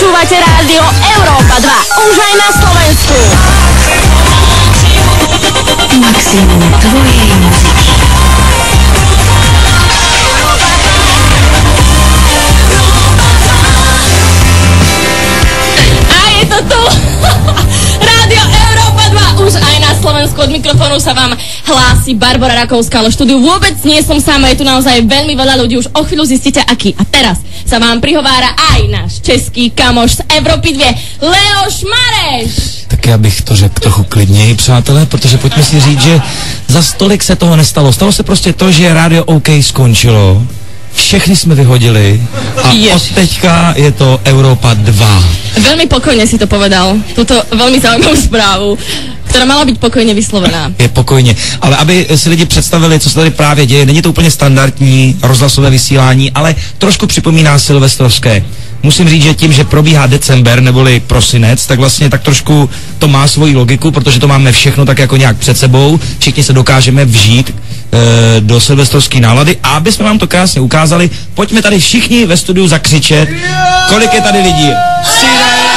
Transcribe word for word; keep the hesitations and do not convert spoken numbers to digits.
Počúvate rádio Európa dva, už aj na Slovensku. Maximum tvojej muziky. A je to tu! Rádio Európa dva, už aj na Slovensku. Od mikrofónu sa vám hlási Barbora Rakovská, ale v štúdiu vôbec nie som sama, je tu naozaj veľmi veľa ľudí, už o chvíľu zistíte aký. A teraz sa vám prihovára aj náš český kamoš z Evropy dva, Leoš Mareš. Tak já bych to řekl trochu klidněji, přátelé, protože pojďme si říct, že za stolik se toho nestalo. Stalo se prostě to, že rádio OK skončilo, všechny jsme vyhodili a Ježiš. Od teďka je to Európa dva. Veľmi pokojne si to povedal, túto veľmi zaujímavú správu, která mala být pokojně vyslovená. Je pokojně, ale aby si lidi představili, co se tady právě děje, není to úplně standardní rozhlasové vysílání, ale trošku připomíná silvestrovské. Musím říct, že tím, že probíhá december neboli prosinec, tak vlastně tak trošku to má svoji logiku, protože to máme všechno tak jako nějak před sebou, všichni se dokážeme vžít e, do silvestrovské nálady a aby jsme vám to krásně ukázali, pojďme tady všichni ve studiu zakřičet, kolik je tady lidí.